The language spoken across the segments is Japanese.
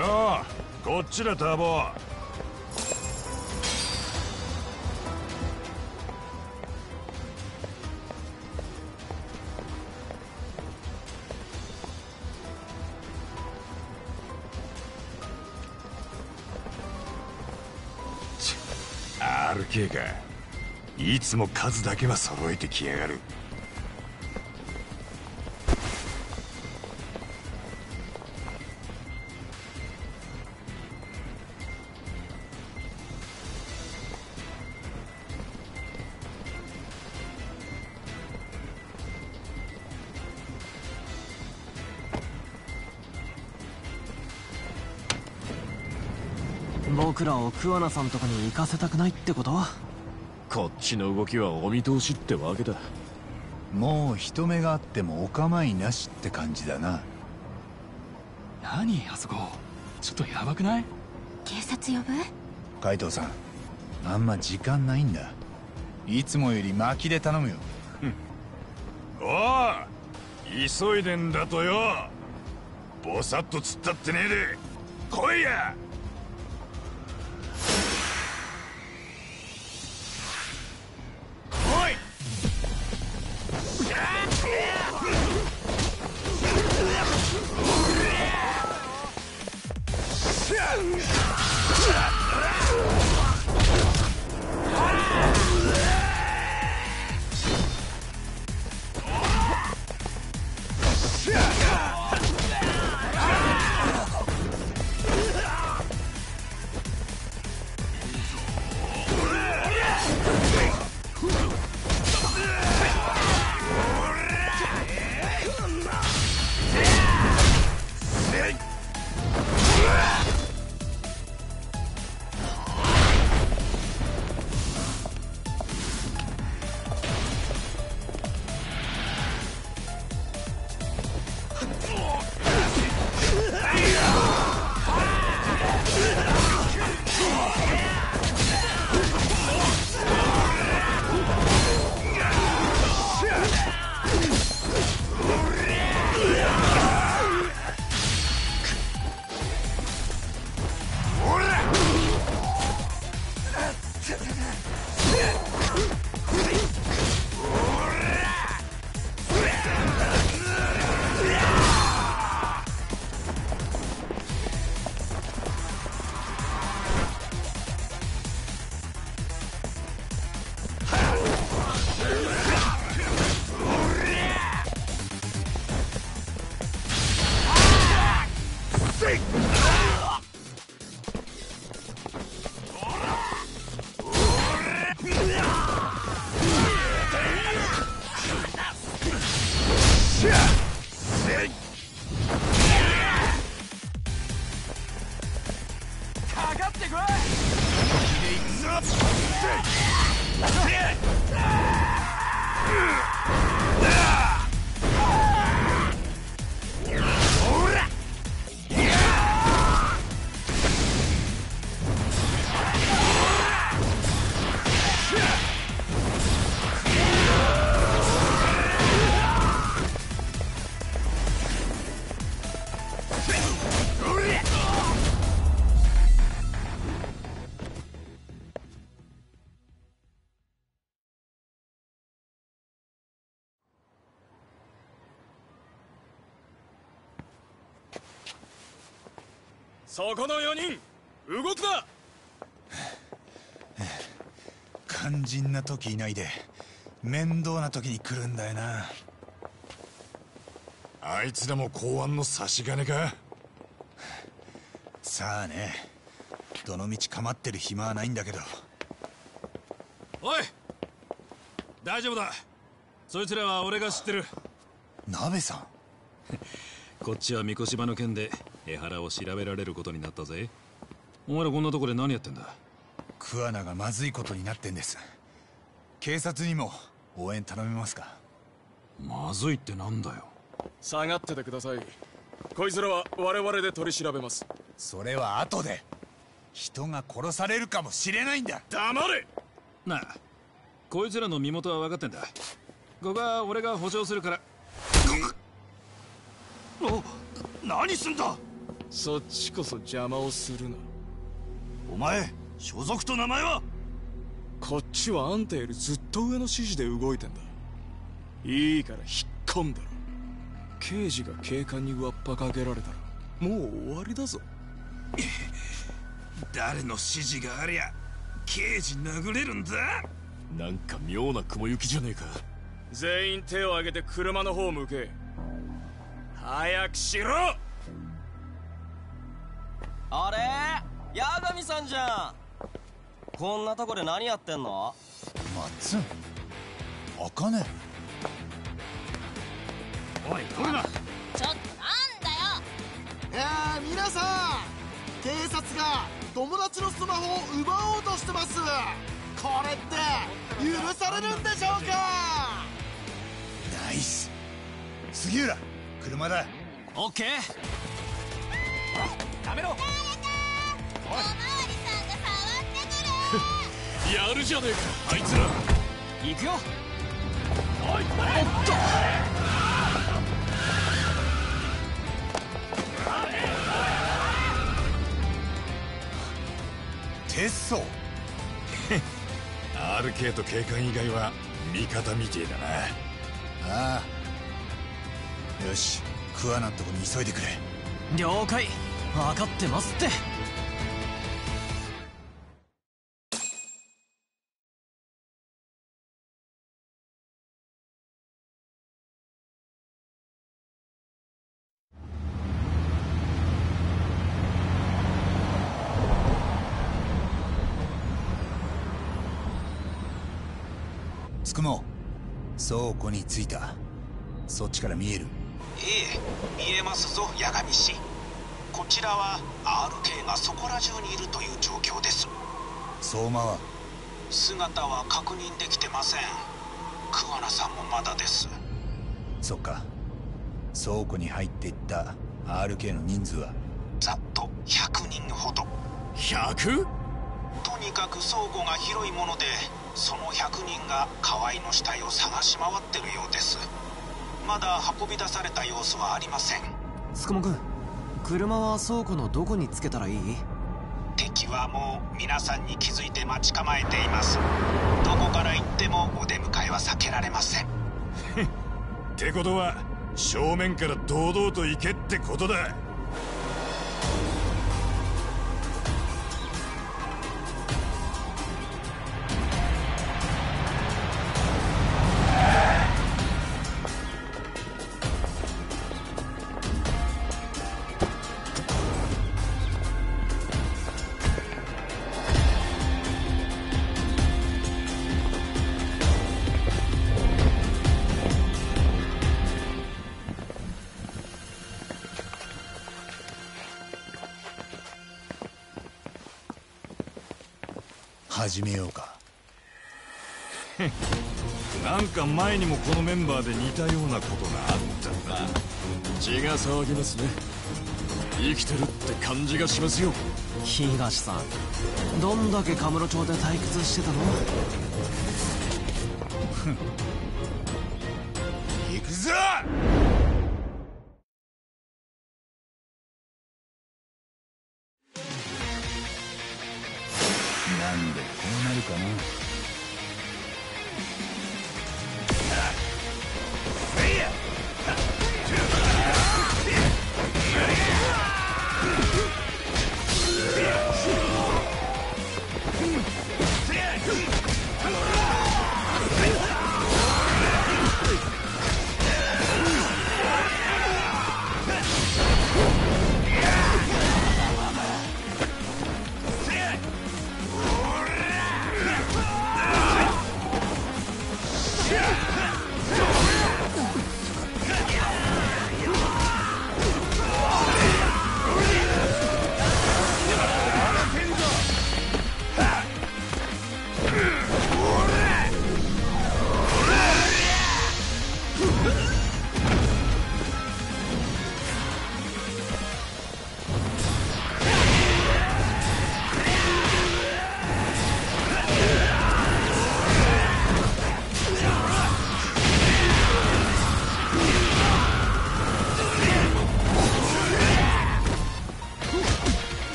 よう、こっちだターボ。RK か。いつも数だけは揃えてきやがる。 僕らを桑名さんとかに行かせたくないってこと？ こっちの動きはお見通しってわけだ。 もう人目があってもお構いなしって感じだな。 何あそこ、ちょっとヤバくない？ 警察呼ぶ？ 海藤さん、あんま時間ないんだ。いつもより巻きで頼むよ。 おう、急いでんだとよ。ボサッと突っ立ってねえで来いや。 そこの4人動くな。 肝心な時いないで面倒な時に来るんだよな。 あいつらも公安の差し金か。 さあね、どのみち構ってる暇はないんだけど。 おい、大丈夫だ。そいつらは俺が知ってる。 鍋さんこっちは三越場の件で江原を調べられることになったぜ。お前らこんなとこで何やってんだ？ 桑名がまずいことになってんです。警察にも応援頼めますか？ まずいってなんだよ。 下がっててください。こいつらは我々で取り調べます。 それは後で。人が殺されるかもしれないんだ。 黙れ。なあ、こいつらの身元は分かってんだ。ここは俺が保証するから。 何すんだ。 そっちこそ邪魔をするな。 お前所属と名前は？ こっちはあんたよりずっと上の指示で動いてんだ。いいから引っ込んだろ。刑事が警官に上っぱかけられたらもう終わりだぞ。 誰の指示がありゃ刑事殴れるんだ？ なんか妙な雲行きじゃねえか。全員手を挙げて車の方向け。早くしろ！ あれ八神さんじゃん。こんなとこで何やってんの？ マッツン、茜。 おい来るな。 ちょっとなんだよ。 皆さん、警察が友達のスマホを奪おうとしてます。これって許されるんでしょうか？ ナイス。杉浦、車だ。 オッケー。 やめろ。 おまわりさんが触ってくる。 やるじゃねえかあいつら。 行くよ。 おい止まれ。 鉄装。 RK と警官以外は味方みてえだな。 ああ、よし、桑名のとこに急いでくれ。 了解。分かってますって。 つくも倉庫に着いた。そっちから見える？ ええ、見えますぞ八神氏。こちらは RK がそこら中にいるという状況です。 相馬は？ 姿は確認できてません。桑名さんもまだです。 そっか。倉庫に入っていった RK の人数は？ ざっと100人ほど。 100？ とにかく倉庫が広いもので、その100人が河合の死体を探し回ってるようです。まだ運び出された様子はありません。 つくもくん、車は倉庫のどこにつけたらいい？ 敵はもう皆さんに気づいて待ち構えています。どこから行ってもお出迎えは避けられません。 ってことは正面から堂々と行けってことだ。 始めようか。 なんか前にもこのメンバーで似たようなことがあったんだ。 血が騒ぎますね。生きてるって感じがしますよ。 東さん、どんだけカムロ町で退屈してたの？ 行くぞ！なんでこうなるかな。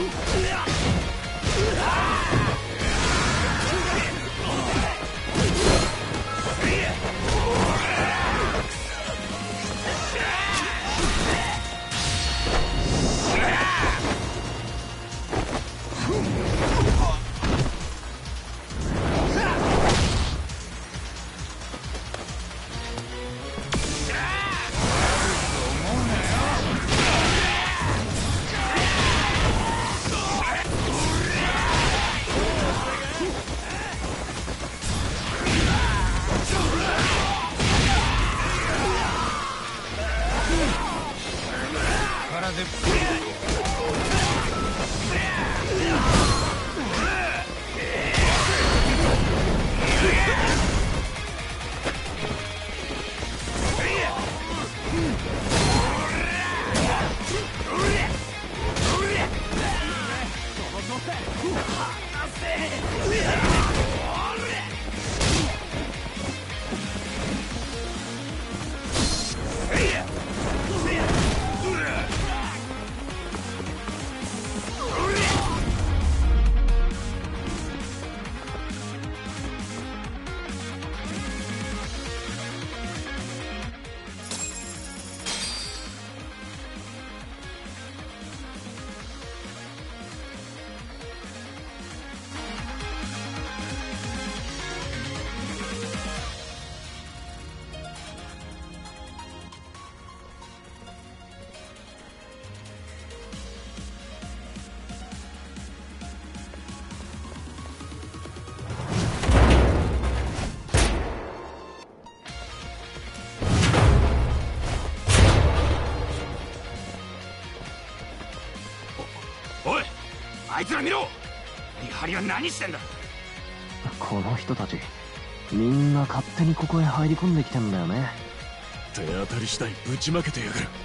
あいつら見ろ。見張りは何してんだ。 この人たちみんな勝手にここへ入り込んできてんだよね。 手当たり次第ぶちまけてやがる。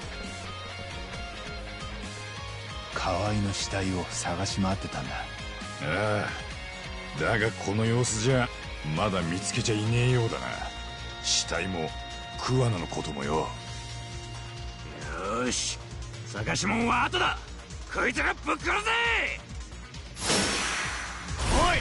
河合の死体を探し回ってたんだ。 ああ、だがこの様子じゃまだ見つけちゃいねえようだな。死体も桑名のこともよ。よーし、探し物は後だ。こいつらぶっ殺せ。おい、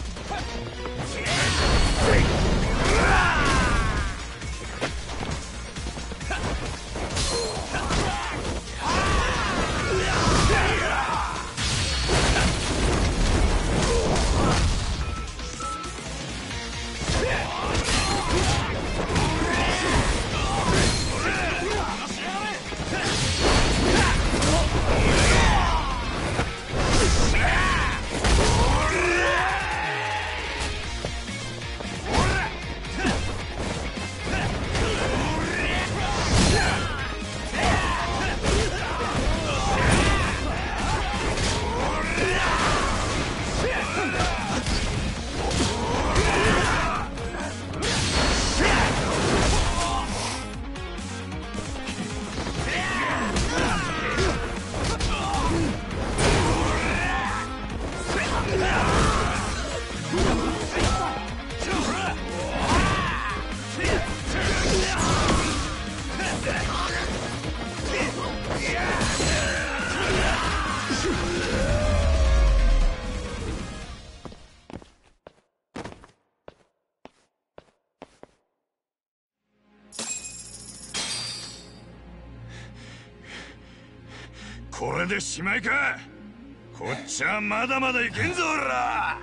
これでしまいか。こっちはまだまだいけんぞおら。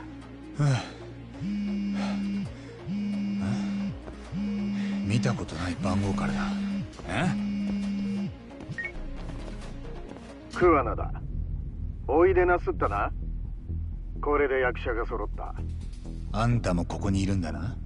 見たことない番号からだ。 桑名だ。おいでなすったな。これで役者が揃った。 あんたもここにいるんだな。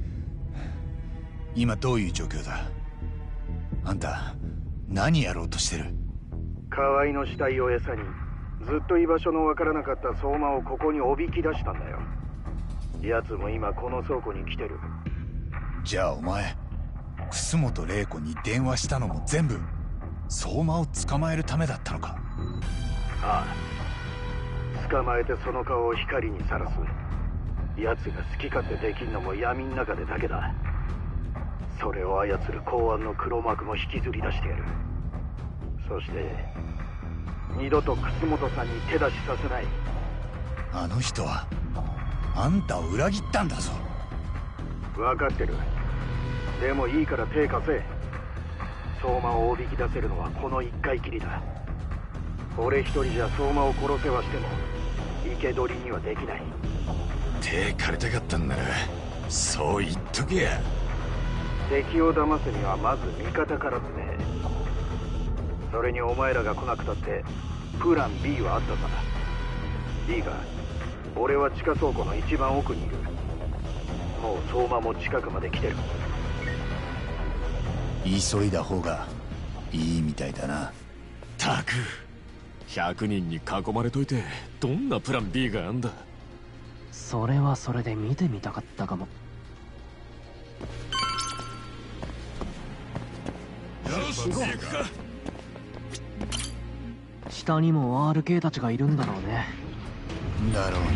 今どういう状況だ。あんた何やろうとしてる。 河合の死体を餌にずっと居場所のわからなかった相馬をここにおびき出したんだよ。奴も今この倉庫に来てる。 じゃあお前楠本玲子に電話したのも全部相馬を捕まえるためだったのか。 ああ、捕まえてその顔を光にさらす。奴が好き勝手できんのも闇ん中でだけだ。それを操る公安の黒幕も引きずり出してやる。そして二度と楠本さんに手出しさせない。 あの人はあんたを裏切ったんだぞ。 分かってる。でもいいから手貸せ。相馬をおびき出せるのはこの一回きりだ。俺一人じゃ相馬を殺せはしても生け捕りにはできない。 手借りたかったんならそう言っとけや。 敵を騙すにはまず味方からってね。それにお前らが来なくたってプラン B はあったさ。いいか、俺は地下倉庫の一番奥にいる。もう相馬も近くまで来てる。 急いだ方がいいみたいだな。 たく100人に囲まれといてどんなプラン B があんだ。 それはそれで見てみたかったかも。 よし行こう。 下にも RK たちがいるんだろうね。 だろうな。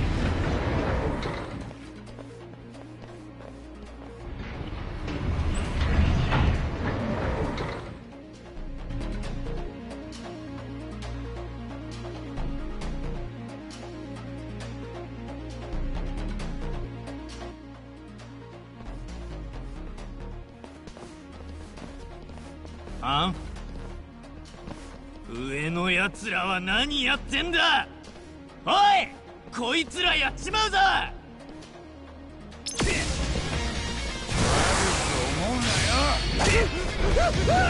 あん？上のやつらは何やってんだ。おい、こいつらやっちまうぞ。 思うなよ。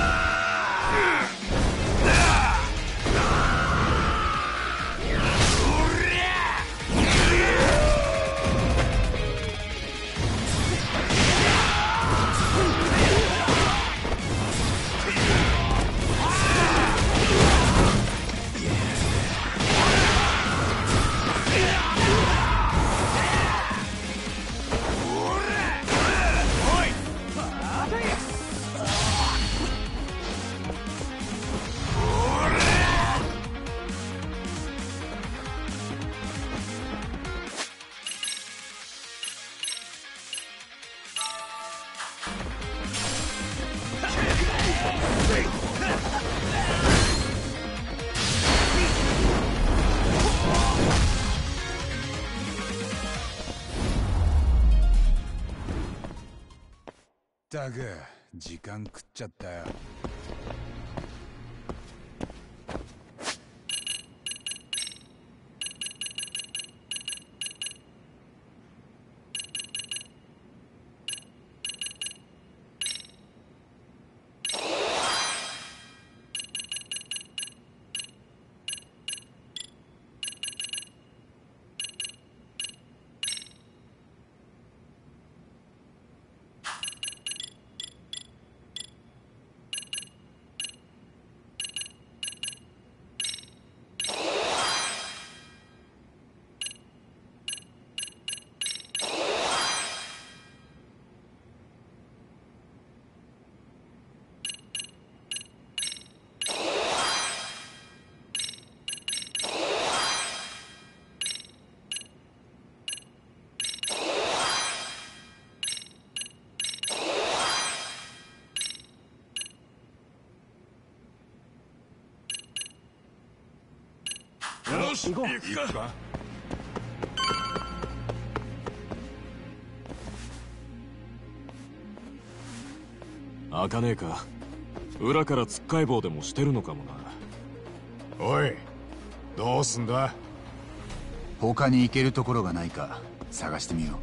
ったく時間食っちゃったよ。よし、行くか。 開かねえか。裏からつっかい棒でもしてるのかもな。 おい、どうすんだ。 他に行けるところがないか探してみよう。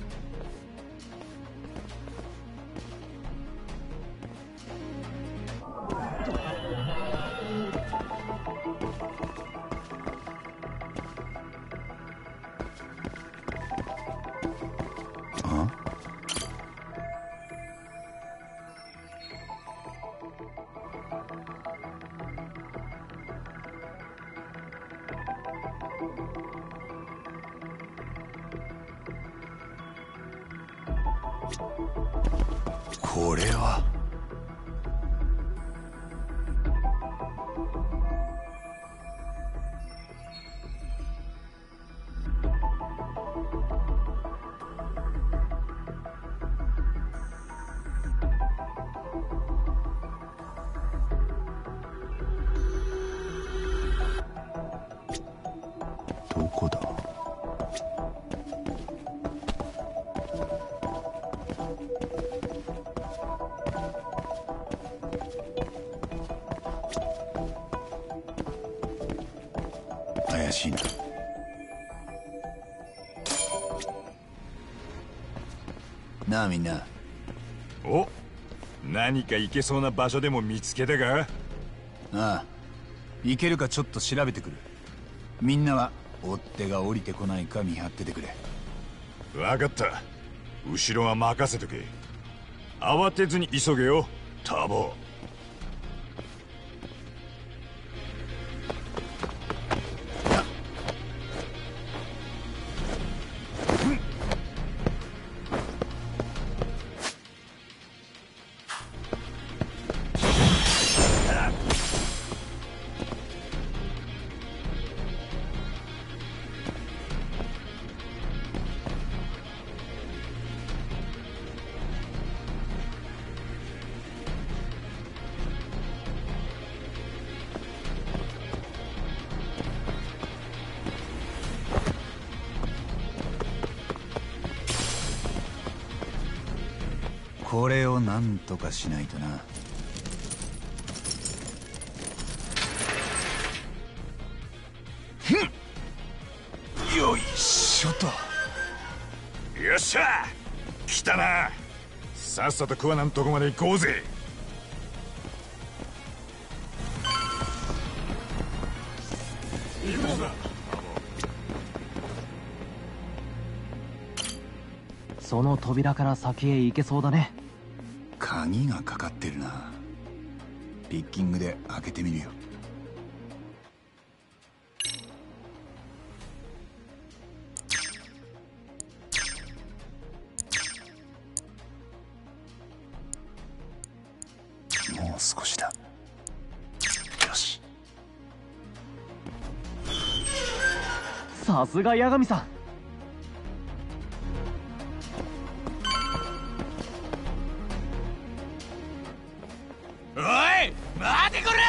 これはこだ。怪しいな。なあみんな。 お、何か行けそうな場所でも見つけたか？ ああ、行けるかちょっと調べてくる。みんなは追っ手が降りてこないか見張っててくれ。 分かった。後ろは任せとけ。慌てずに急げよ、ターボ。 これをなんとかしないとな。よいしょと。 よっしゃ、来たな。さっさと桑名のとこまで行こうぜ。 その扉から先へ行けそうだね。 鍵がかかってるな。ピッキングで開けてみるよ。もう少しだ。よし。 さすが八神さん。 おい、待てこら！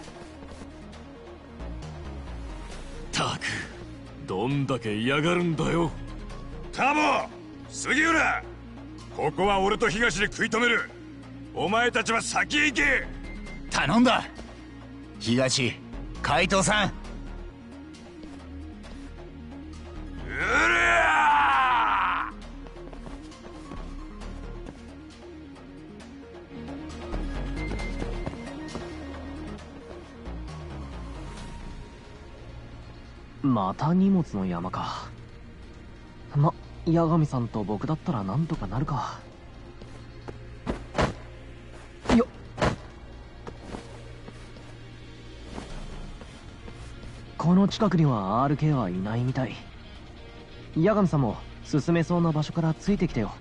たく、どんだけ嫌がるんだよ。 タモ、杉浦、ここは俺と東で食い止める。お前たちは先へ行け。 頼んだ。東、海藤さん。 うりゃまた荷物の山か。ま、八神さんと僕だったらなんとかなるか。よっ。この近くには RK はいないみたい。八神さんも進めそうな場所からついてきてよ。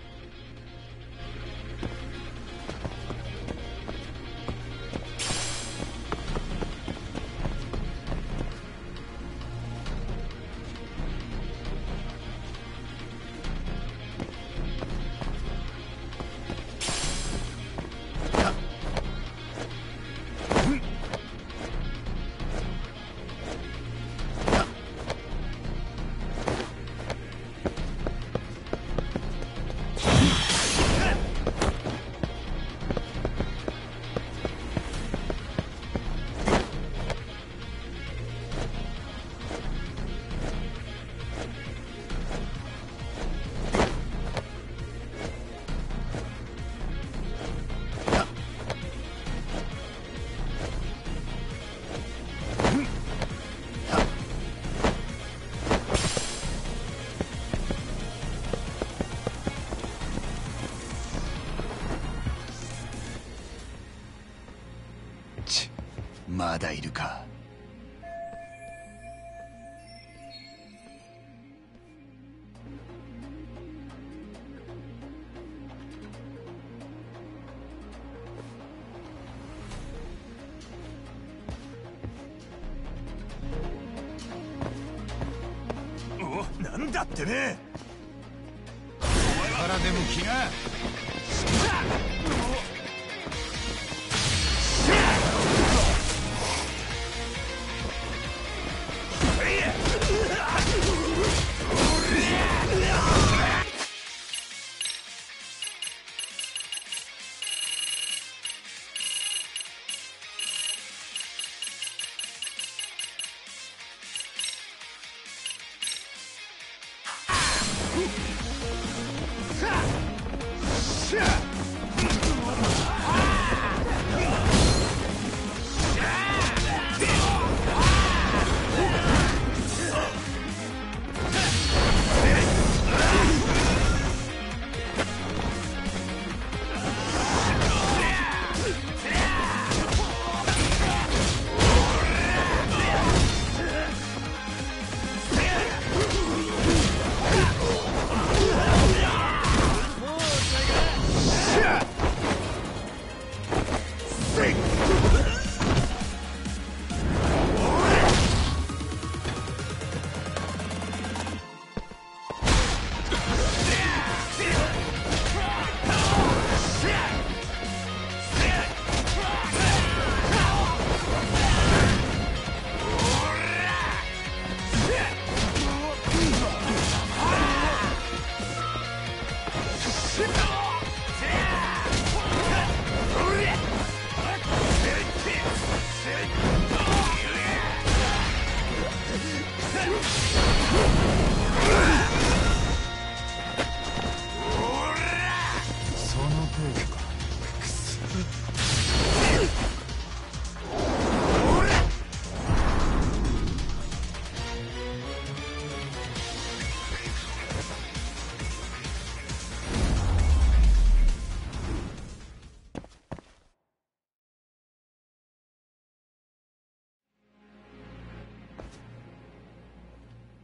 まだいるか。 お、なんだってね。 お前からでも来な。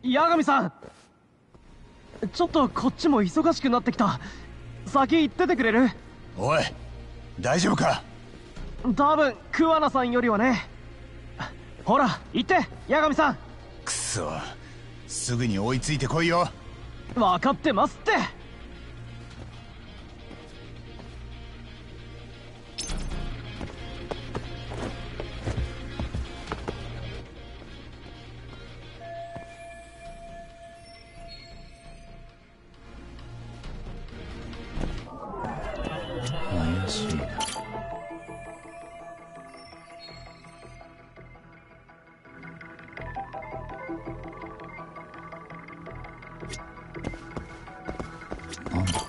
八神さん、ちょっとこっちも忙しくなってきた。先行っててくれる？ おい、大丈夫か？ 多分桑名さんよりはね。ほら行って、八神さん。 くそ、すぐに追いついてこいよ。 分かってますって。 怪しいな。なんだ？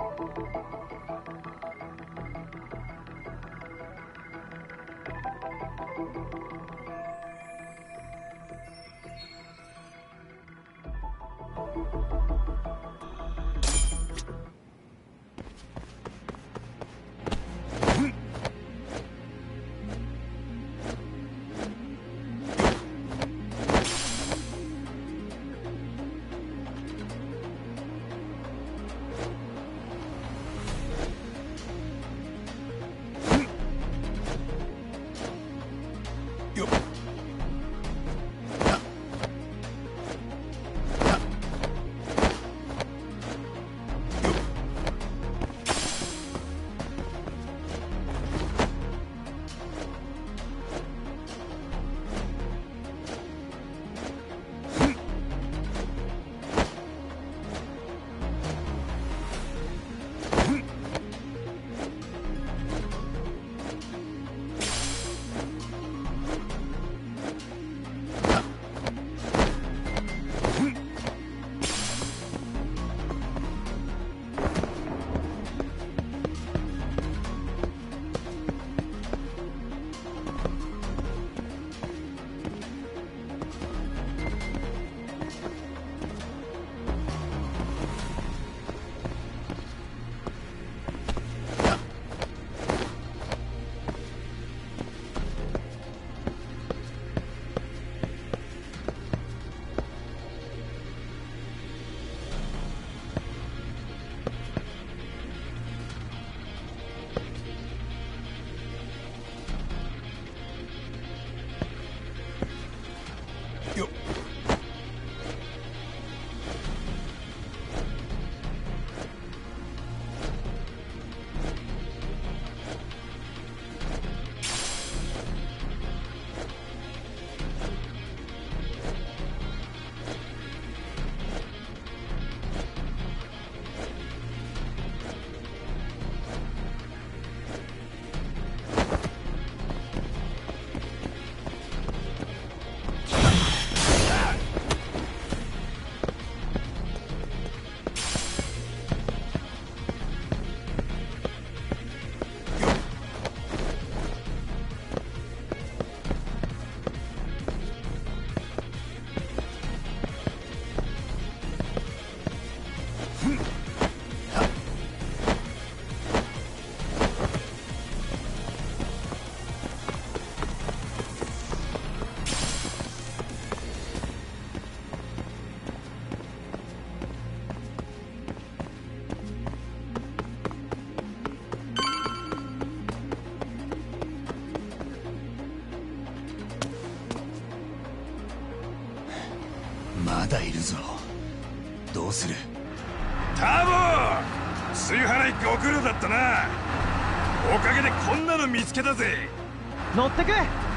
まだいるぞ。どうする？ タボ、水払いご苦労だったな。おかげでこんなの見つけたぜ。 乗ってく。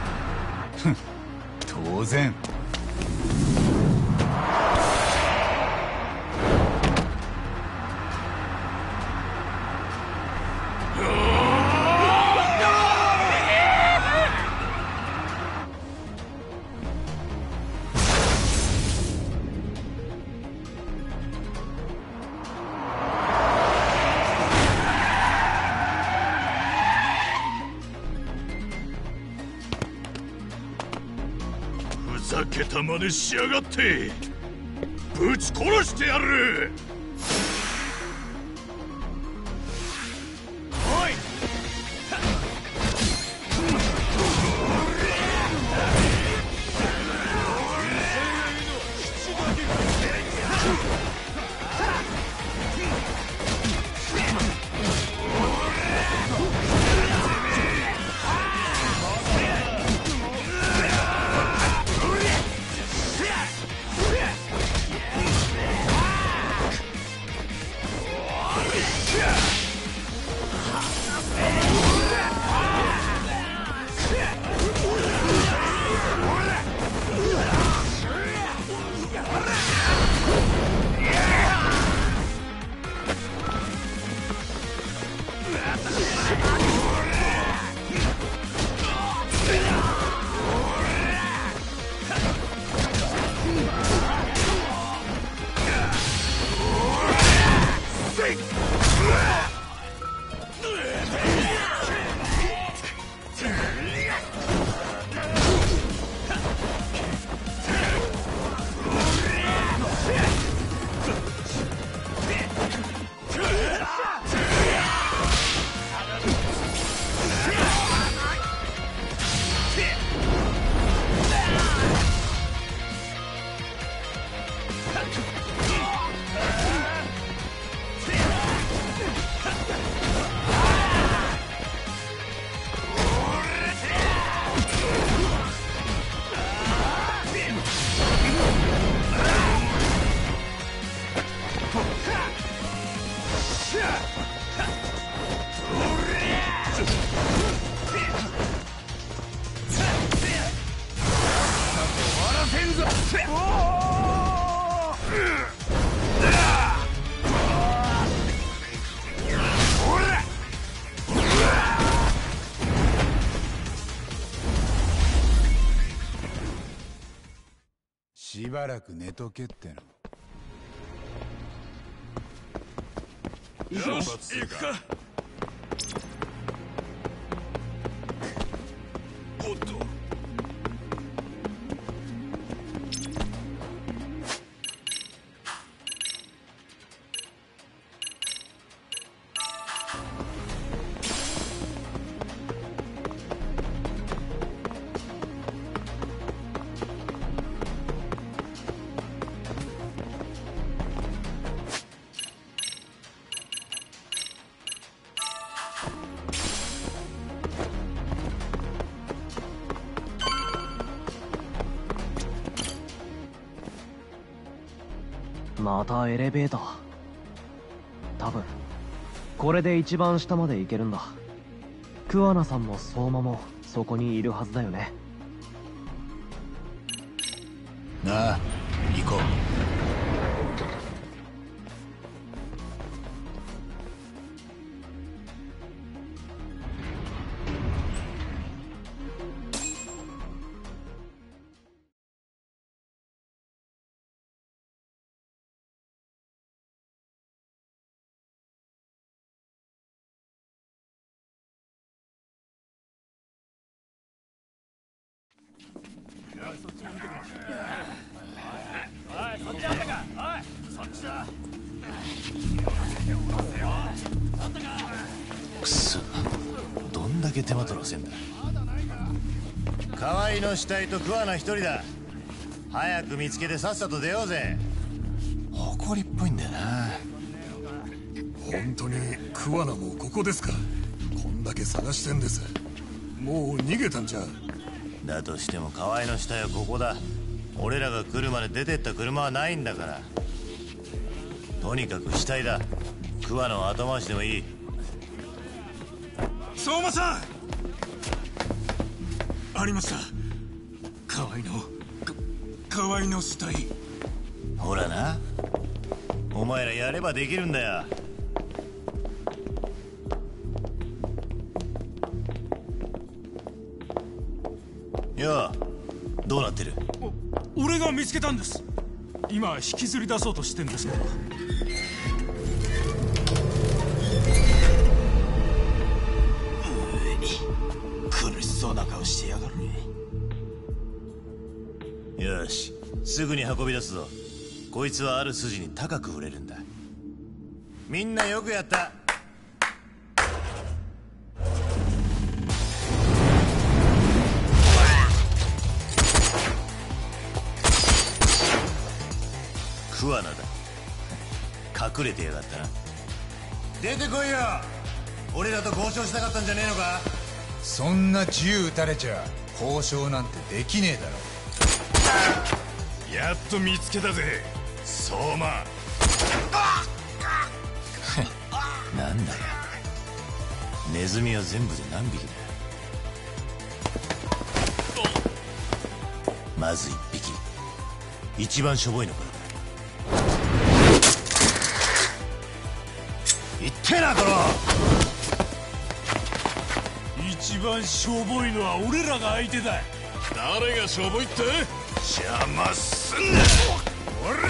当然。 ふざけた真似しやがって。ぶち殺してやる。おい。 しばらく寝とけっての。 よし、行くか。おっと。 またエレベーター。多分これで一番下まで行けるんだ。桑名さんも相馬もそこにいるはずだよね。 なあ、行こう。 くそ、どんだけ手間取らせんだ。河合の死体と桑名一人だ。早く見つけてさっさと出ようぜ。誇りっぽいんだよな。 本当に桑名もここですか。こんだけ探してんです。もう逃げたんじゃ。 だとしても河合の死体はここだ。俺らが来るまで出てった車はないんだから。とにかく死体だ。桑名を後回しでもいい。 相馬さん、ありました。河合の死体。 ほらな、お前らやればできるんだよ。よう、どうなってる？ 俺が見つけたんです。今引きずり出そうとしてんですけど。苦しそうな顔してやがるね。 よし、すぐに運び出すぞ。こいつはある筋に高く売れるんだ。みんなよくやった。 桑名だ。隠れてやがったな。出てこいよ。俺らと交渉したかったんじゃねえのか。 そんな銃撃たれちゃ交渉なんてできねえだろ。 やっと見つけたぜ相馬。 なんだよ、ネズミは全部で何匹だ。まず1匹、一番しょぼいのからだ。言ってな、この一番しょぼいのは俺らが相手だ。誰がしょぼいって。邪魔すんな。俺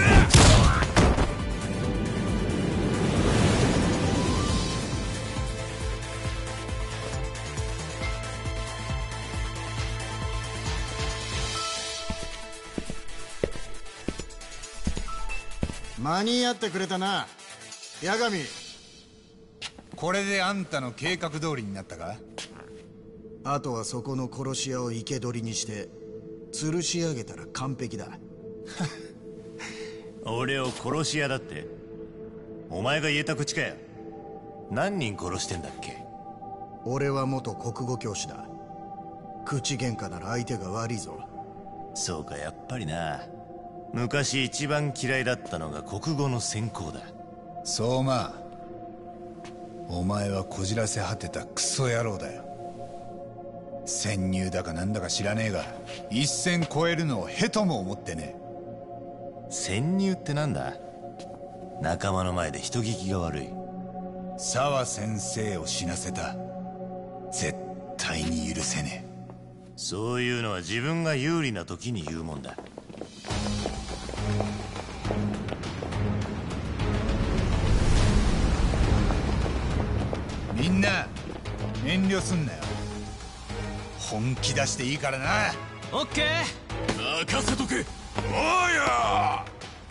間に合ってくれたな、八神。 これであんたの計画通りになったか。 あとはそこの殺し屋を生け捕りにして吊るし上げたら完璧だ。 俺を殺し屋だって。お前が言えた口かよ。何人殺してんだっけ。 俺は元国語教師だ。口喧嘩なら相手が悪いぞ。 そうか、やっぱりな。昔一番嫌いだったのが国語の専攻だ。 相馬、お前はこじらせ果てたクソ野郎だよ。潜入だかなんだか知らねえが一線越えるのをへとも思ってね。 潜入ってなんだ。仲間の前で人聞きが悪い。 沢先生を死なせた。絶対に許せねえ。 そういうのは自分が有利な時に言うもんだ。 みんな遠慮すんなよ。本気出していいからな。 オッケー、任せとけ。おや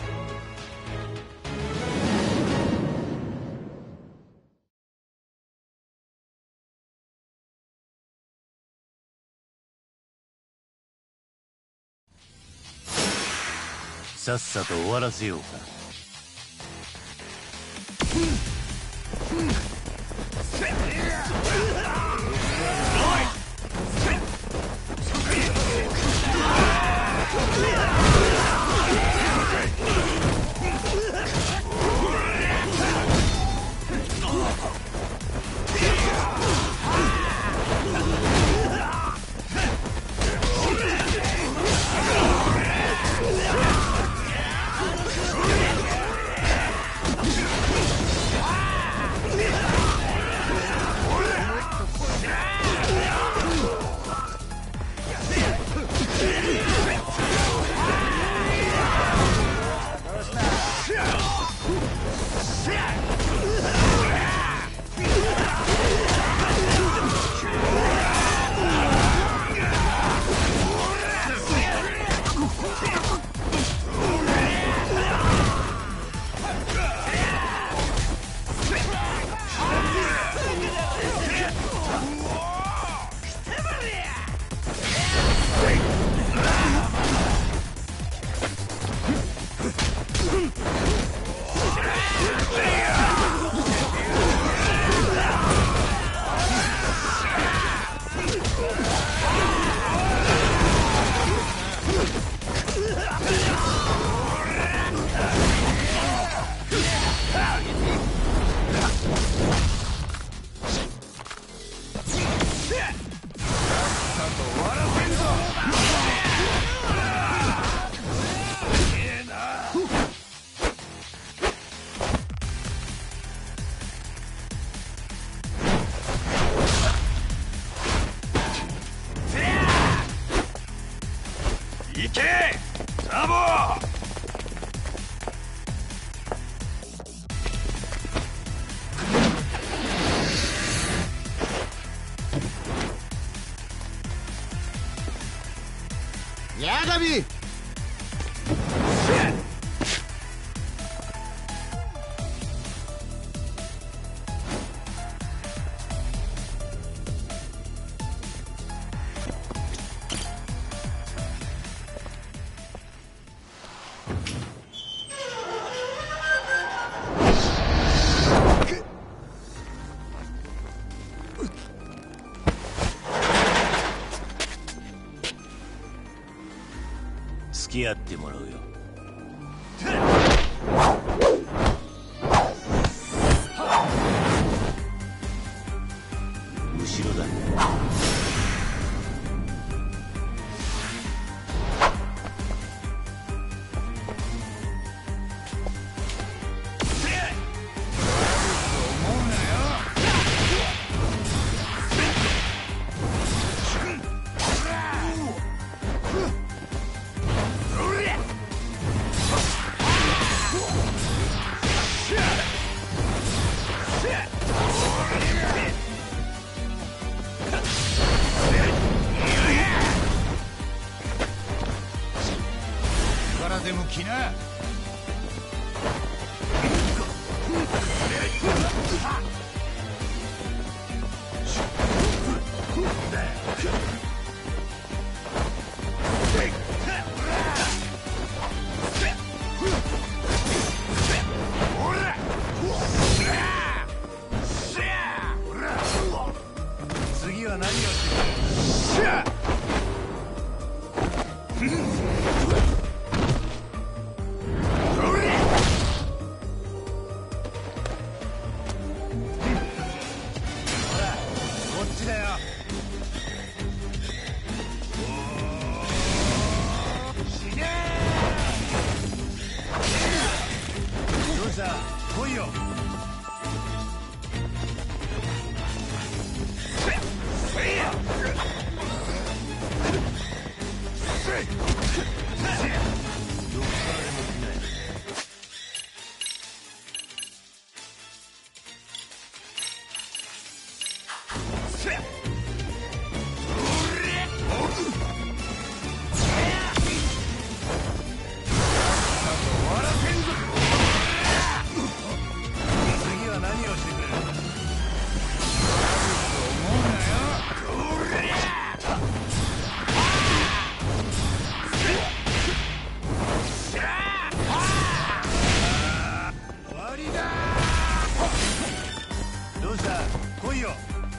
さっさと終わらせようか。 行けザボ。 八神。 き合ってもらうよ。後ろだ。 力でも来な。 次は何をしてくれる？どうした？来いよ。次は何をしてくれる？終わりだ。どうした？来いよ。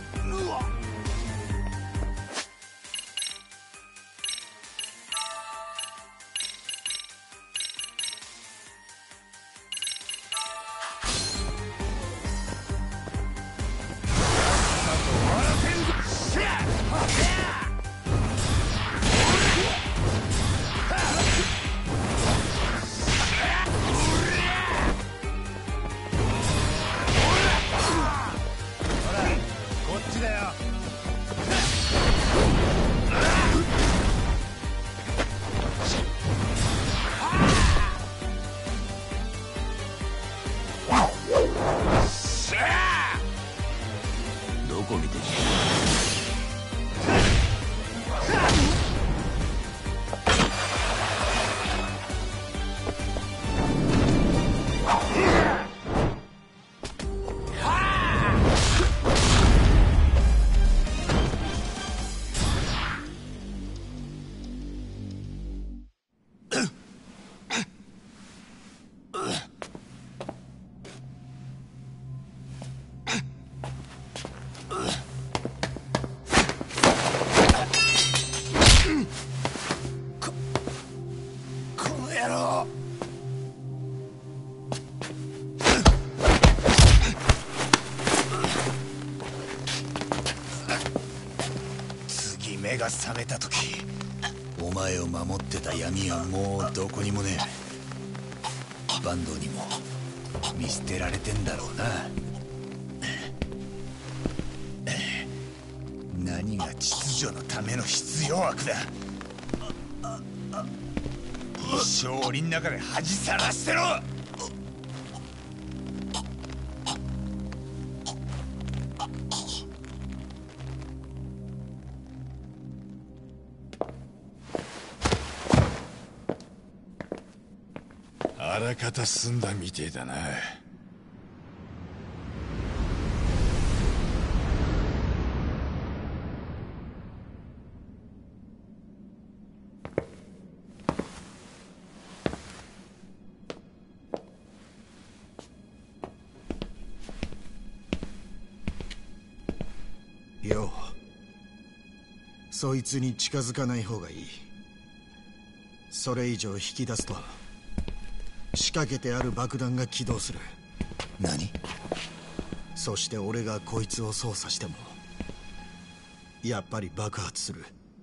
どこ見てる？この野郎。 次目が覚めた時、お前を守ってた闇はもうどこにもねえ。坂東にも見捨てられてんだろうな。何が秩序のための必要悪だ。一生檻の中で恥さらしてろ。 あらかた済んだみてえだな。 よう、そいつに近づかない方がいい。 それ以上引き出すと仕掛けてある爆弾が起動する。 何？ そして俺がこいつを操作してもやっぱり爆発する。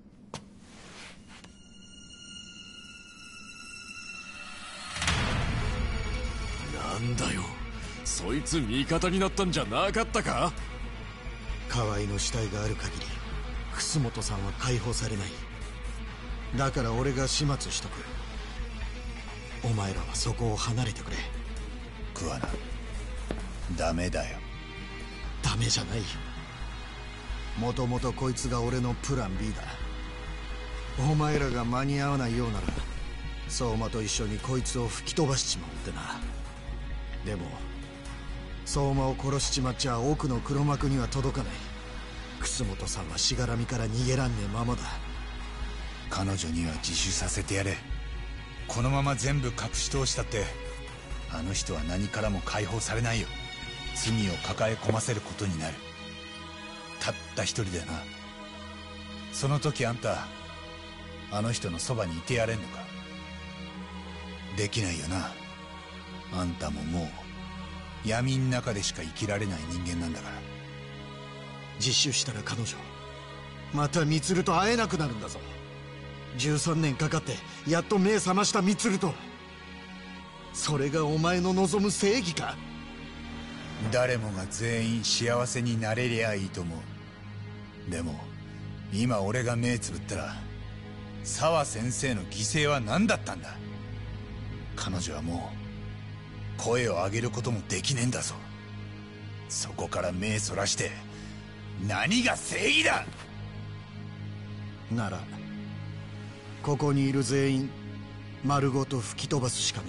なんだよ、そいつ味方になったんじゃなかったか？ 河合の死体がある限り楠本さんは解放されない。だから俺が始末しとく。お前らはそこを離れてくれ。 桑名、ダメだよ。 ダメじゃない。もともとこいつが俺のプラン B だ。お前らが間に合わないようなら相馬と一緒にこいつを吹き飛ばしちまおうってな。でも相馬を殺しちまっちゃ奥の黒幕には届かない。楠本さんはしがらみから逃げらんねえままだ。 彼女には自首させてやれ。このまま全部隠し通したってあの人は何からも解放されないよ。罪を抱え込ませることになる。たった一人でな。その時あんたあの人のそばにいてやれんのか？できないよな。あんたももう闇ん中でしか生きられない人間なんだから。 自首したら彼女また充と会えなくなるんだぞ。13年かかってやっと目覚ました充と。それがお前の望む正義か？ 誰もが全員幸せになれりゃいいと思う。でも今俺が目つぶったら沢先生の犠牲は何だったんだ？彼女はもう声を上げることもできねえんだぞ。そこから目そらして何が正義だ？ ならここにいる全員丸ごと吹き飛ばすしかね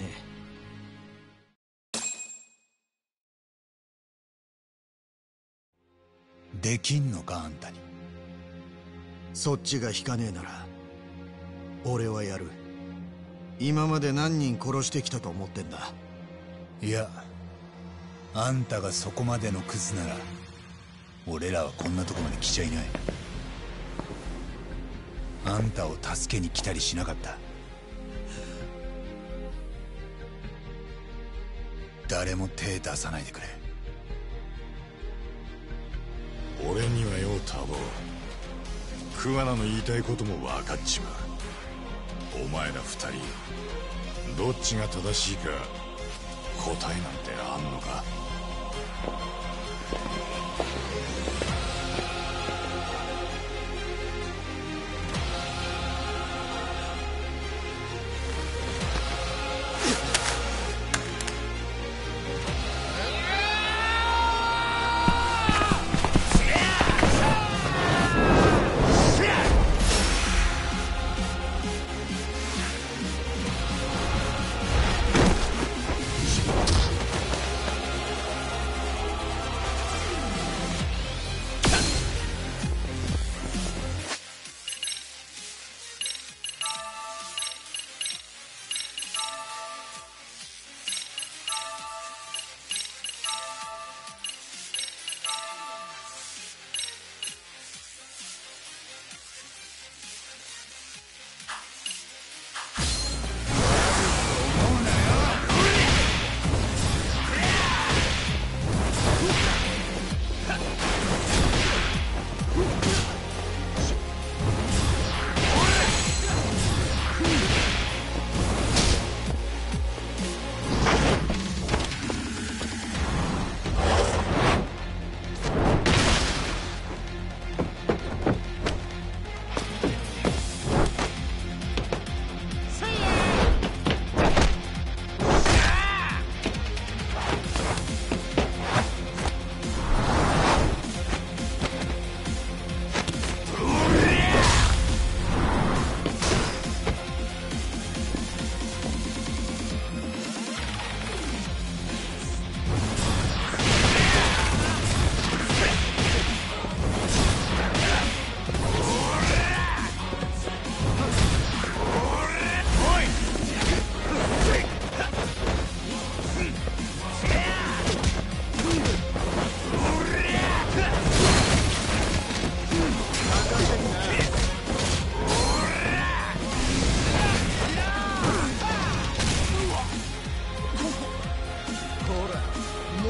え。できんのかあんたに。 そっちが引かねえなら俺はやる。今まで何人殺してきたと思ってんだ？ いや、あんたがそこまでのクズなら俺らはこんなとこまで来ちゃいない。あんたを助けに来たりしなかった。誰も手出さないでくれ。 俺にはよ多忙。桑名の言いたいことも分かっちまう。お前ら二人どっちが正しいか答えなんてあんのか？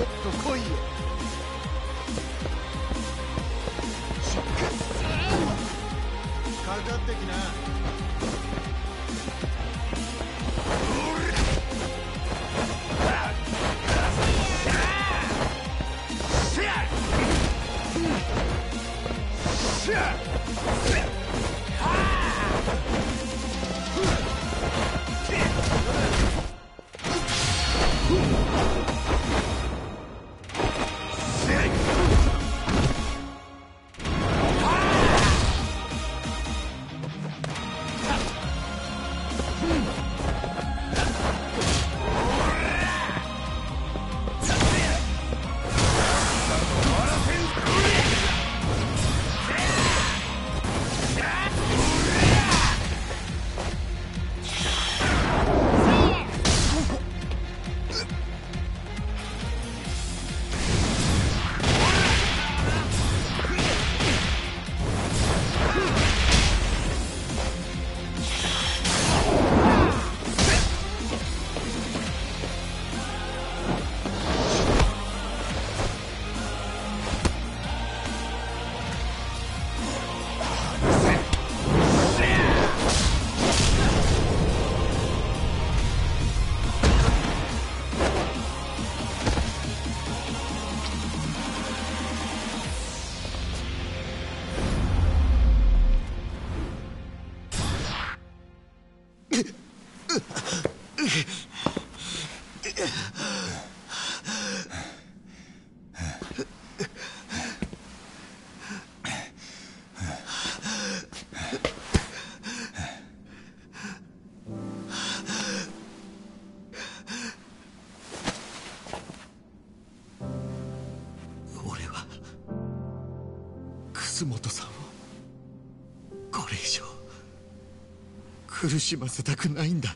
と来いよ。かかってきな。楠本さんをこれ以上苦しませたくないんだ。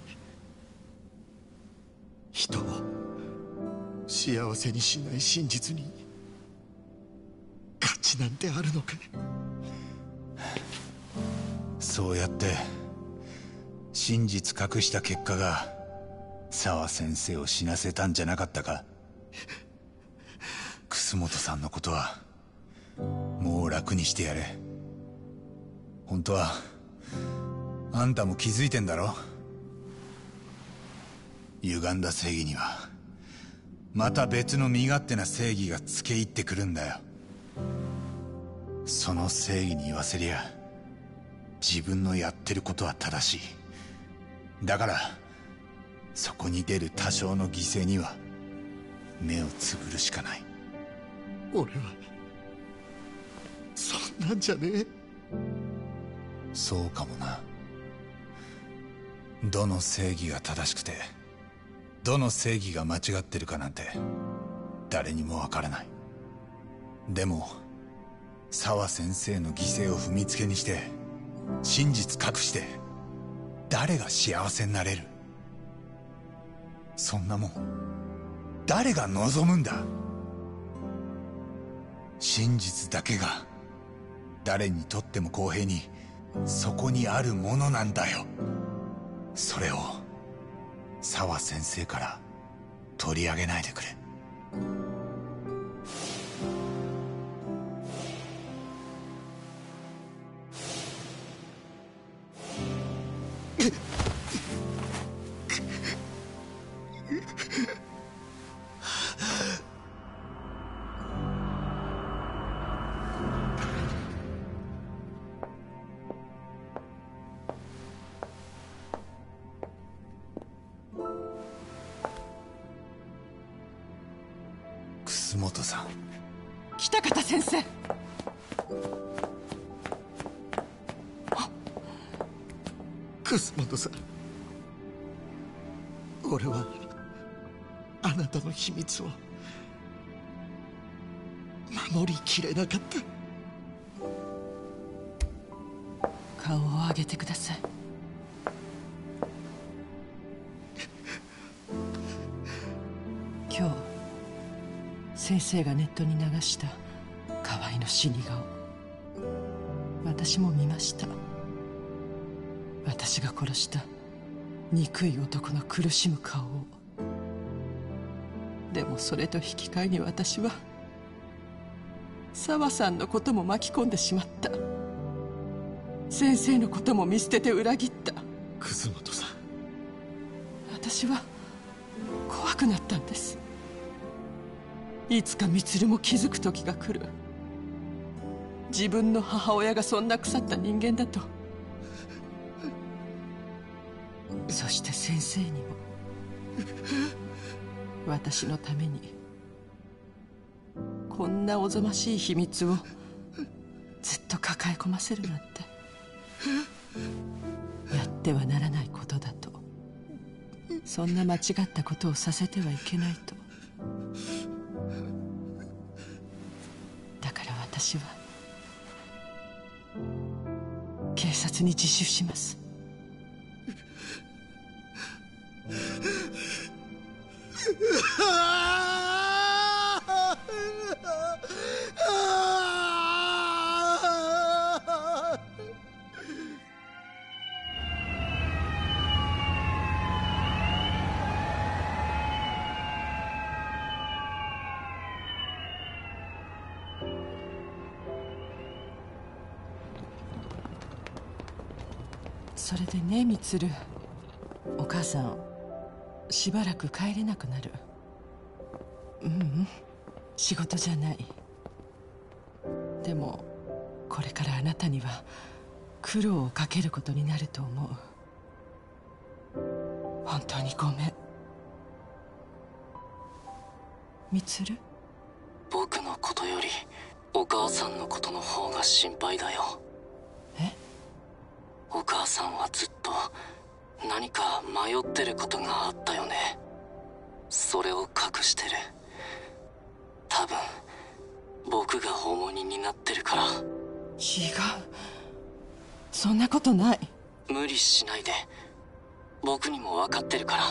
人を幸せにしない真実に価値なんてあるのか。 そうやって真実隠した結果が沢先生を死なせたんじゃなかったか。楠本さんのことはもう楽にしてやれ。本当はあんたも気づいてんだろ。歪んだ正義にはまた別の身勝手な正義がつけ入ってくるんだよ。その正義に言わせりゃ自分のやってることは正しい。だからそこに出る多少の犠牲には目をつぶるしかない。 俺はそんなんじゃねえ。 そうかもな。どの正義が正しくてどの正義が間違ってるかなんて誰にもわからない。でも沢先生の犠牲を踏みつけにして真実隠して誰が幸せになれる。そんなもん誰が望むんだ。真実だけが誰にとっても公平にそこにあるものなんだよ。それを沢先生から取り上げないでくれ。楠本さん。 北方先生。 楠本さん、俺はあなたの秘密を守りきれなかった。 顔を上げてください。今日先生がネットに流した河合の死に顔、私も見ました。私が殺した憎い男の苦しむ顔を。 でもそれと引き換えに私は沢さんのことも巻き込んでしまった。先生のことも見捨てて裏切った。 葛本さん、 私は怖くなったんです。いつか充も気づく時が来る。自分の母親がそんな腐った人間だと。そして先生にも私のためにこんなおぞましい秘密をずっと抱え込ませるなんてやってはならないことだと。そんな間違ったことをさせてはいけないと。だから私は警察に自首します。それでね、充、お母さんしばらく帰れなくなる。仕事じゃない。でもこれからあなたには苦労をかけることになると思う。本当にごめん。充、 僕のことよりお母さんのことの方が心配だよ。お母さんはずっと何か迷ってることがあったよね。それを隠してる。多分僕が重荷になってるから。 違う、そんなことない。 無理しないで。僕にも分かってるから。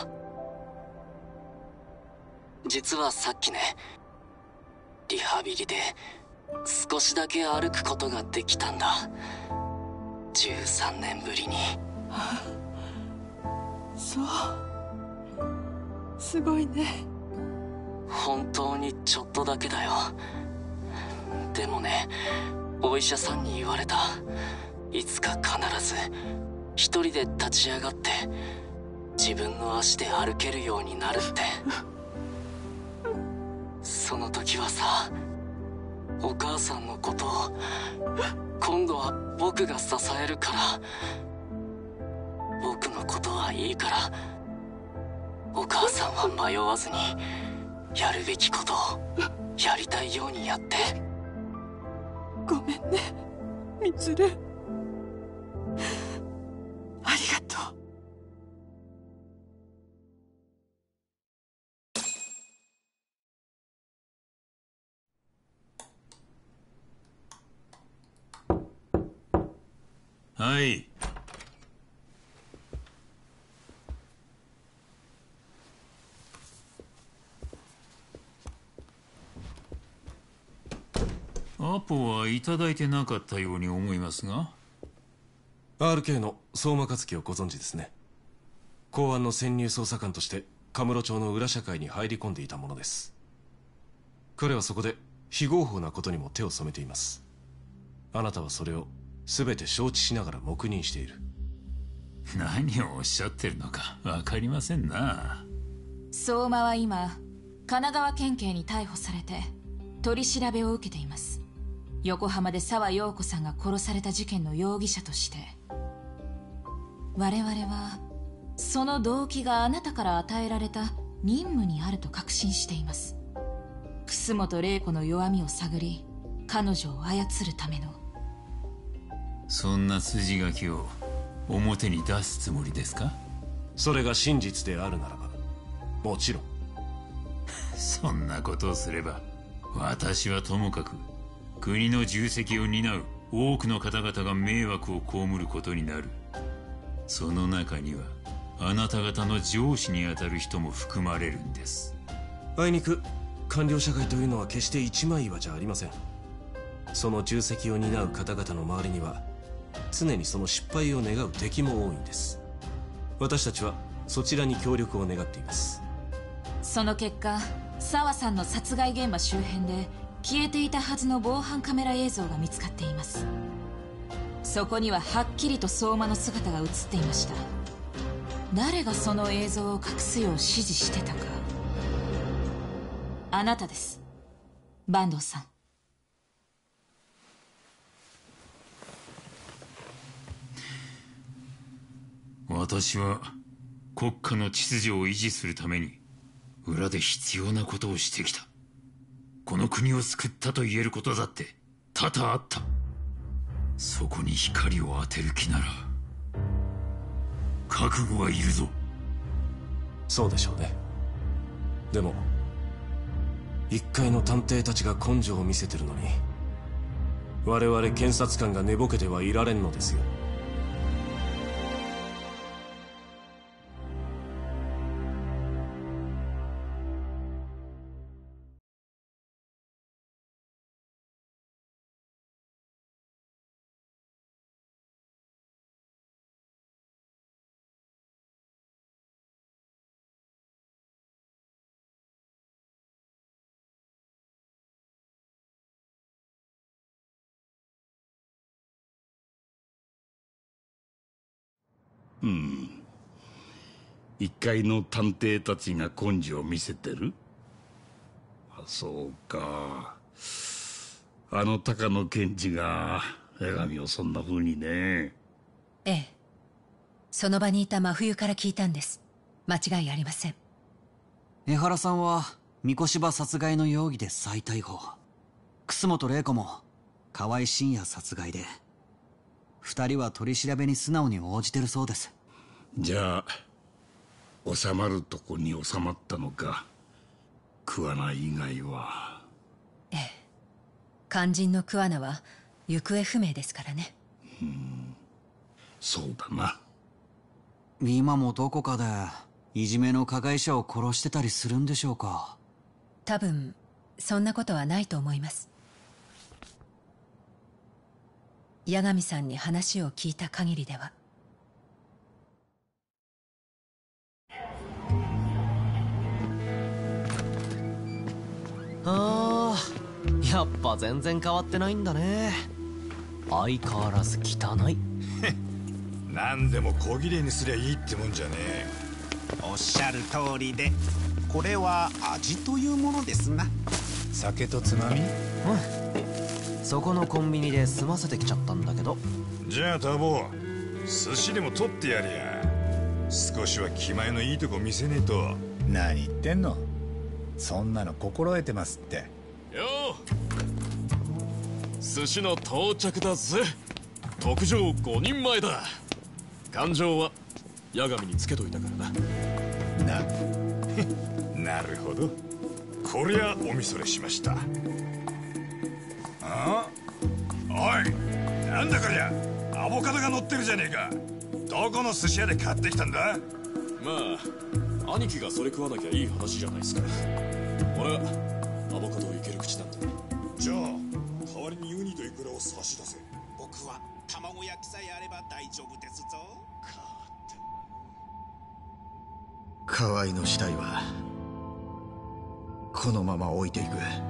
実はさっきね、リハビリで少しだけ歩くことができたんだ。13年ぶりに。 そう、すごいね。 本当にちょっとだけだよ。でもね、お医者さんに言われた。いつか必ず一人で立ち上がって自分の足で歩けるようになるってその時はさ、お母さんのことを今度は僕が支えるから。僕のことはいいから、お母さんは迷わずにやるべきことをやりたいようにやって。 ごめんね、充。ありがとう。 はい。アポはいただいてなかったように思いますが。 RK の相馬克樹をご存知ですね。公安の潜入捜査官としてカムロ町の裏社会に入り込んでいたものです。彼はそこで非合法なことにも手を染めています。あなたはそれを全て承知しながら黙認している。 何をおっしゃってるのか分かりませんな。 相馬は今神奈川県警に逮捕されて取り調べを受けています。横浜で沢陽子さんが殺された事件の容疑者として。我々はその動機があなたから与えられた任務にあると確信しています。楠本玲子の弱みを探り彼女を操るための。 そんな筋書きを表に出すつもりですか？ それが真実であるならばもちろん。 そんなことをすれば私はともかく国の重責を担う多くの方々が迷惑を被ることになる。その中にはあなた方の上司にあたる人も含まれるんです。 あいにく官僚社会というのは決して一枚岩じゃありません。その重責を担う方々の周りには常にその失敗を願う敵も多いんです。私たちはそちらに協力を願っています。 その結果沢さんの殺害現場周辺で消えていたはずの防犯カメラ映像が見つかっています。そこにははっきりと相馬の姿が映っていました。誰がその映像を隠すよう指示してたか。あなたです、坂東さん。 私は国家の秩序を維持するために裏で必要なことをしてきた。この国を救ったと言えることだって多々あった。そこに光を当てる気なら覚悟はいるぞ。 そうでしょうね。でも一介の探偵たちが根性を見せてるのに我々検察官が寝ぼけてはいられんのですよ。 一介の探偵たちが根性を見せてる。あ、そうか。あの高野検事が八神をそんな風にね。 ええ、その場にいた真冬から聞いたんです。間違いありません。 江原さんは三越場殺害の容疑で再逮捕。楠本玲子も河合真也殺害で、二人は取り調べに素直に応じてるそうです。 じゃあ収まるとこに収まったのか。桑名以外は。 ええ、肝心の桑名は行方不明ですからね。 そうだな。 今もどこかでいじめの加害者を殺してたりするんでしょうか。 多分そんなことはないと思います。八神さんに話を聞いた限りでは。 やっぱ全然変わってないんだね。相変わらず汚い。 何でも小切れにすりゃいいってもんじゃねえ。 おっしゃる通りで、これは味というものですな。 酒とつまみ？ そこのコンビニで済ませてきちゃったんだけど。 じゃあタボ、寿司でも取ってやりや。少しは気前のいいとこ見せねえと。 何言ってんの。そんなの心得てますって。 よう、寿司の到着だぜ。特上5人前だ。勘定は八神につけといたからな。なるほど。こりゃおみそれしました。あ？おい、なんだこりゃ。アボカドが乗ってるじゃねえか。どこの寿司屋で買ってきたんだ？ まあ兄貴がそれ食わなきゃいい話じゃないですか。俺アボカドをいける口なんだ。 じゃあ代わりにウニとイクラを差し出せ。 僕は卵焼きさえあれば大丈夫ですぞ。 河合の死体はこのまま置いていく。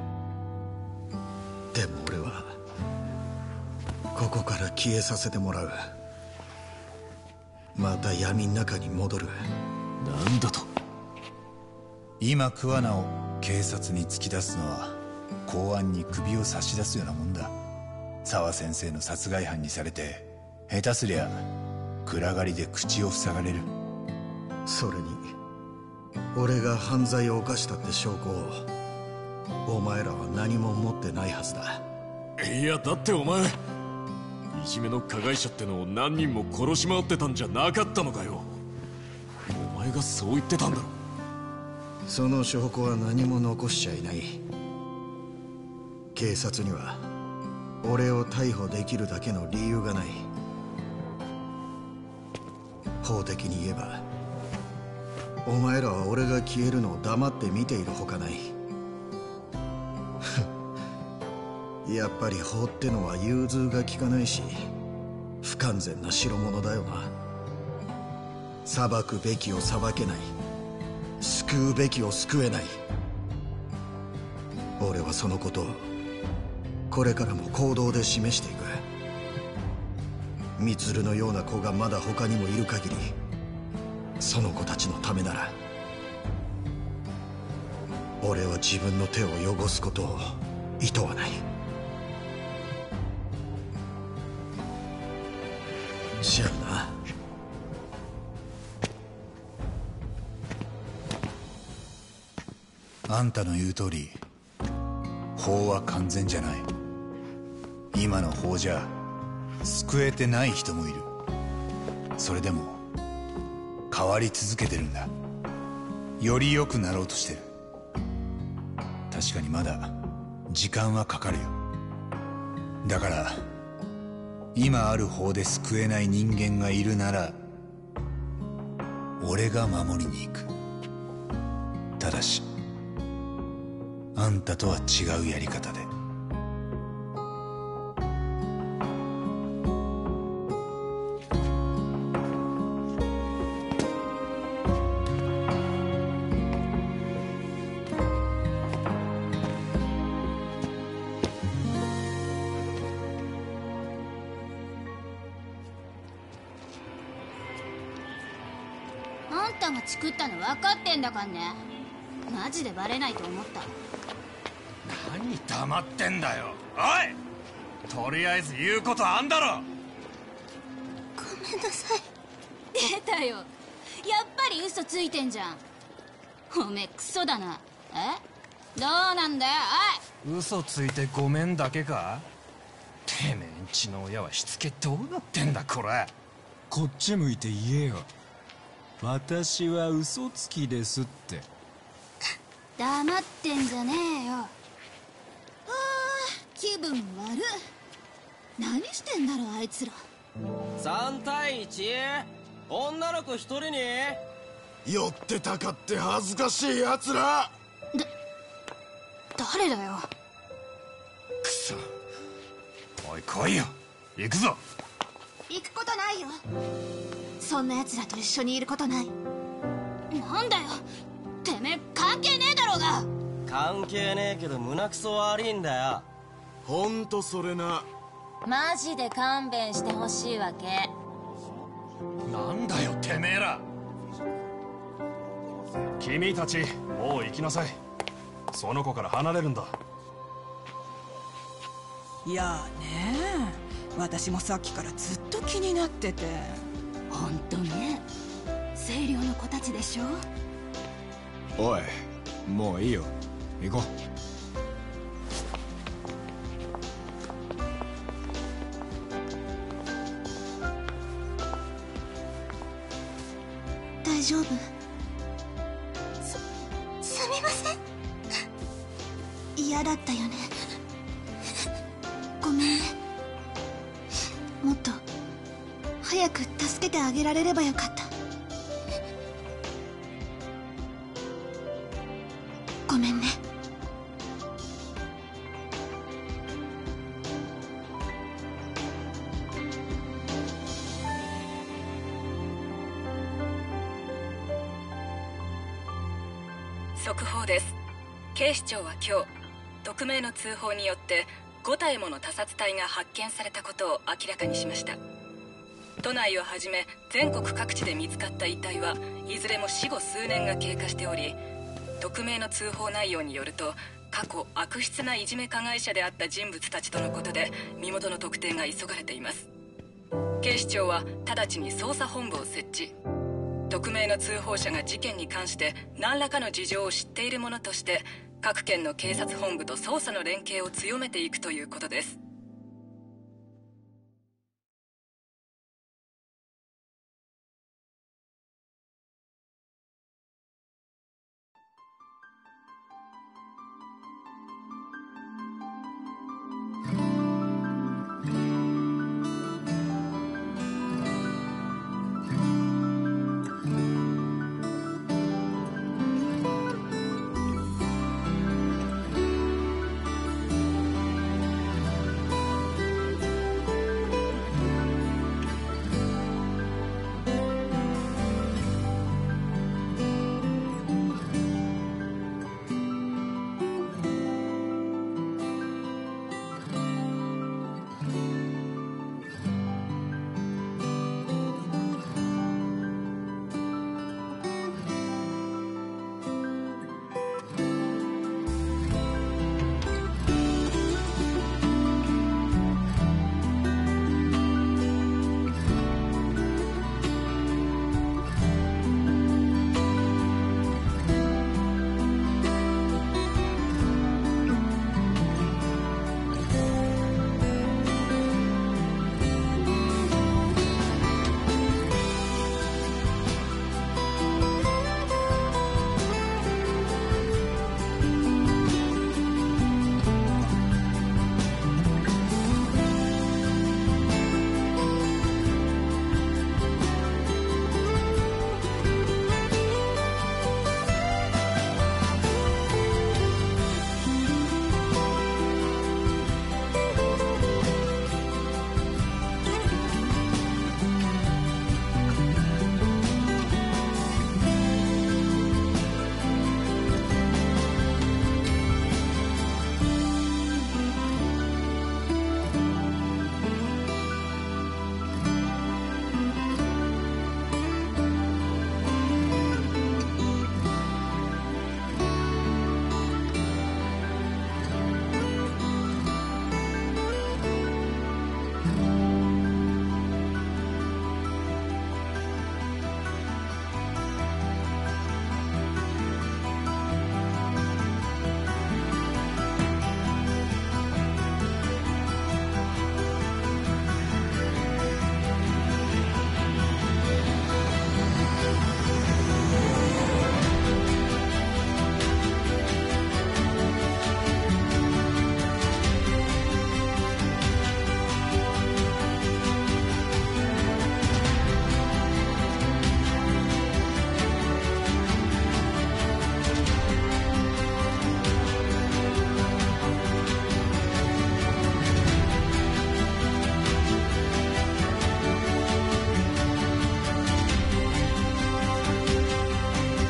でも俺はここから消えさせてもらう。また闇の中に戻る。 なんだと。 今桑名を警察に突き出すのは公安に首を差し出すようなもんだ。沢先生の殺害犯にされて下手すりゃ暗がりで口を塞がれる。 それに俺が犯罪を犯したって証拠をお前らは何も持ってないはずだ。 いやだってお前いじめの加害者ってのを何人も殺し回ってたんじゃなかったのかよ。お前がそう言ってたんだろ。 その証拠は何も残しちゃいない。警察には俺を逮捕できるだけの理由がない。法的に言えばお前らは俺が消えるのを黙って見ているほかない。やっぱり法ってのは融通が利かないし不完全な代物だよな。裁くべきを裁けない、救うべきを救えない。 俺はそのことをこれからも行動で示していく。充のような子がまだ他にもいる限り、その子たちのためなら俺は自分の手を汚すことをいとわない。じゃあな。あんたの言う通り法は完全じゃない。今の法じゃ救えてない人もいる。それでも変わり続けてるんだ。より良くなろうとしてる。確かにまだ時間はかかるよ。だから今ある法で救えない人間がいるなら俺が守りに行く。ただしあんたとは違うやり方で。 あんたが作ったの分かってんだかんね。マジでバレないと思った。 何黙ってんだよ。おい、とりあえず言うことあんだろ。 ごめんなさい。出たよ、やっぱり嘘ついてんじゃん。おめえクソだな。どうなんだよおい。 嘘ついてごめんだけか。てめえんちの親はしつけどうなってんだこれ。 こっち向いて言えよ。私は嘘つきですって。 黙ってんじゃねえよ。気分悪い。何してんだろあいつら。 3対 1？ 女の子1人に寄ってたかって恥ずかしいやつら。 誰だよ。 くそ。おい来いよ、行くぞ。 行くことないよ。そんな奴らと一緒にいることない。なんだよ、てめえ関係ねえだろうが。 関係ねえけど胸くそ悪いんだよ。 ほんとそれな。 マジで勘弁してほしいわけ。 なんだよてめえら。君たちもう行きなさい。その子から離れるんだ。 いやあねえ、私もさっきからずっと気になってて。 ほんとね、清涼の子たちでしょ。 おい、もういいよ、行こう。 大丈夫？すみません。嫌だったよね。ごめんね。もっと早く助けてあげられればよかった。ごめんね。 速報です。警視庁は今日、匿名の通報によって5体もの他殺体が発見されたことを明らかにしました。都内をはじめ全国各地で見つかった遺体はいずれも死後数年が経過しており、匿名の通報内容によると過去悪質ないじめ加害者であった人物たちとのことで身元の特定が急がれています。警視庁は直ちに捜査本部を設置。匿名の通報者が事件に関して何らかの事情を知っているものとして各県の警察本部と捜査の連携を強めていくということです。